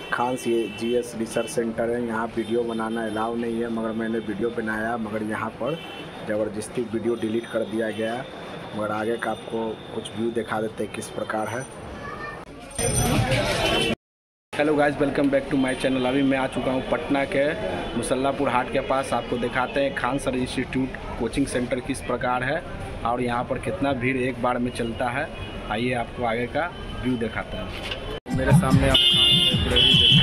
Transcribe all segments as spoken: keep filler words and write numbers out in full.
Khan G S research centre है। यहाँ video बनाना allow नहीं है, मगर मैंने वीडियो बनाया, मगर यहाँ पर ज़बरदस्ती वीडियो डिलीट कर दिया गया। मगर आगे का आपको कुछ व्यू दिखा देते हैं किस प्रकार है। Hello guys, welcome back to my channel. अभी मैं आ चुका हूँ पटना के मुसल्लापुर हाट के पास। आपको दिखाते हैं Khan sir institute coaching centre किस प्रकार है और यहाँ पर कितना भीड़ एक बार में चलता है। आइए आपको आगे का व्यू दिखाता है। मेरे सामने आप खान लाइब्रेरी देखेंगे।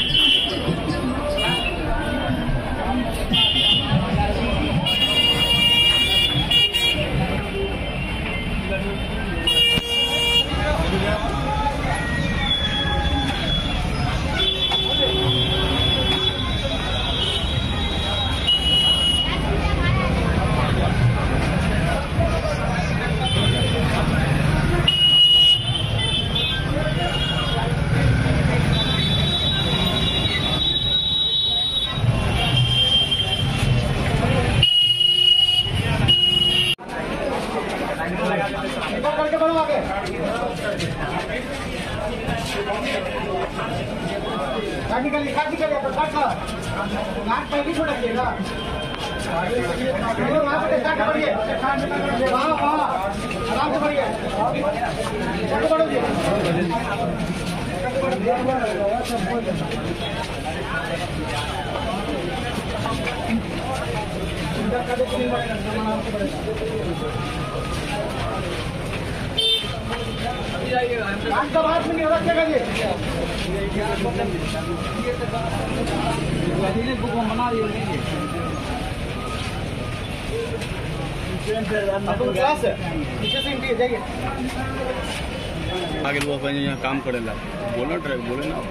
निकलिए निकलिए नाक पहले छोड़िएगा वहाँ पे स्टार्ट करिए। वहाँ वहाँ आराम से बढ़िए, बढ़िए आज का बात में नहीं होगा। क्या करिए बुक बना रही क्लास है, नीचे से इंडिया जाइए आगे वो अपने यहाँ काम करेला बोलना ट्रैक बोले ना।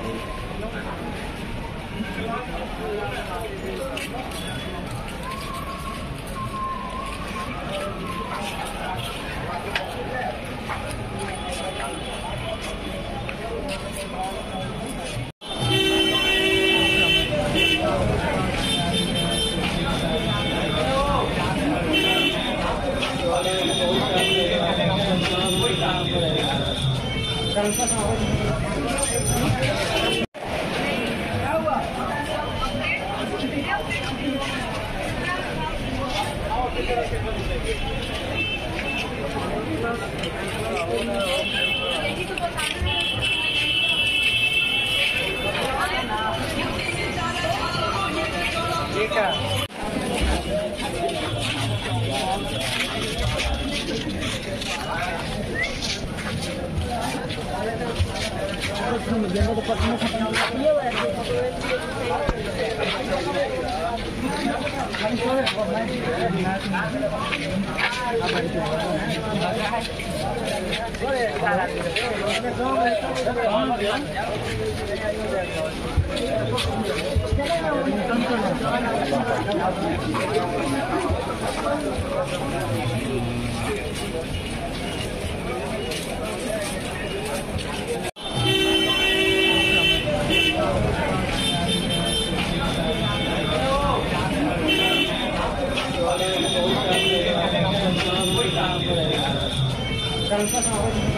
Gracias.